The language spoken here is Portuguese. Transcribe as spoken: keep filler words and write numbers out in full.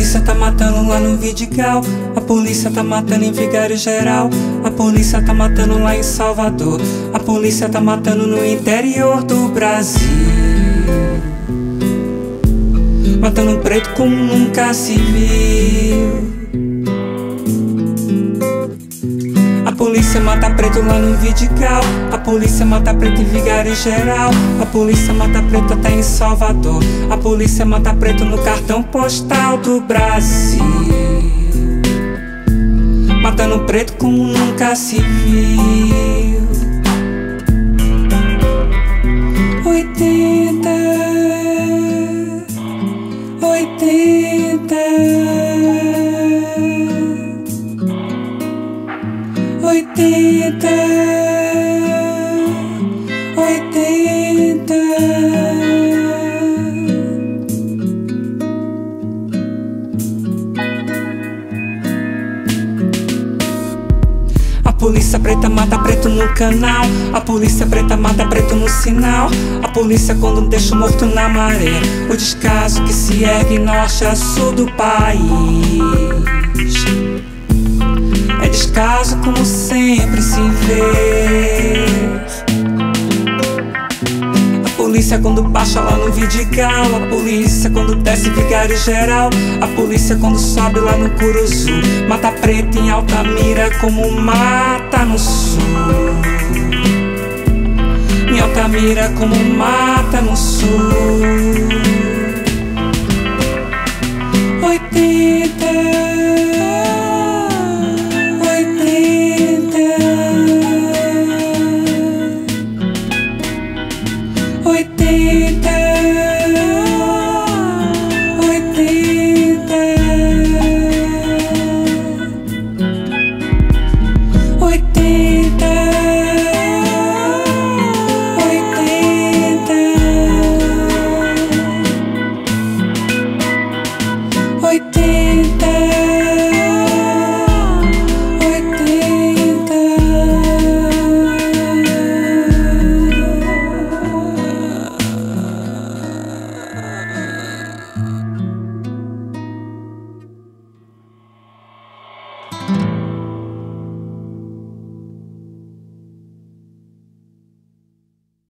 polícia tá matando lá no Vidigal. A polícia tá matando em Vigário Geral. A polícia tá matando lá em Salvador. A polícia tá matando no interior do Brasil. Matando preto como nunca se viu. A polícia mata preto lá no Vidigal. A polícia mata preto em Vigário Geral. A polícia mata preto até em Salvador. A polícia mata preto no cartão postal do Brasil. Matando preto como nunca se viu. Oitenta, oitenta, oitenta, oitenta. A polícia preta mata preto no canal. A polícia preta mata preto no sinal. A polícia quando deixa o morto na maré. O descaso que se ergue norte a sul do país. É descaso como sempre se vê. A polícia quando baixa lá no Vidigal. A polícia quando desce Vigário Geral. A polícia quando sobe lá no Curuzu. Mata preto em Altamira como mata no sul. Em Altamira como mata no sul. Oitenta,